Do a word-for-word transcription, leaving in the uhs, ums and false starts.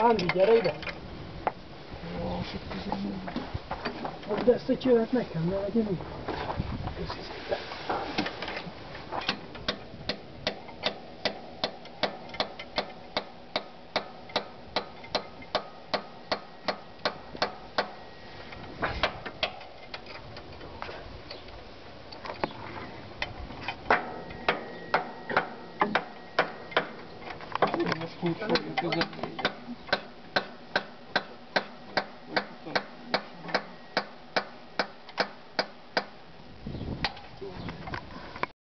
Lándi, gyere ide! De ezt a csövet nekem, ne legyen úgy. Köszi szépen. Most úgy fogjuk között.